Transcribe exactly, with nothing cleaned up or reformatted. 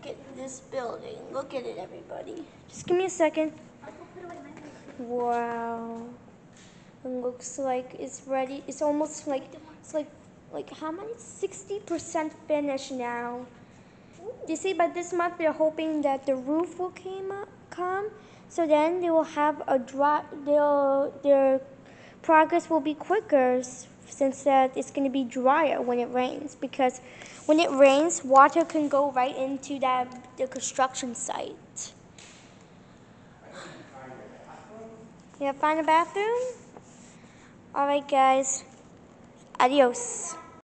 at this building. Look at it, everybody. Just give me a second. Wow. It looks like it's ready. It's almost like, it's like, like how many? sixty percent finished now. You see, by this month, they're hoping that the roof will came up, come. So then they will have a dry, they'll, their progress will be quicker since that it's going to be drier when it rains. Because when it rains, water can go right into that the construction site. Yeah, find a bathroom? All right, guys. Adios.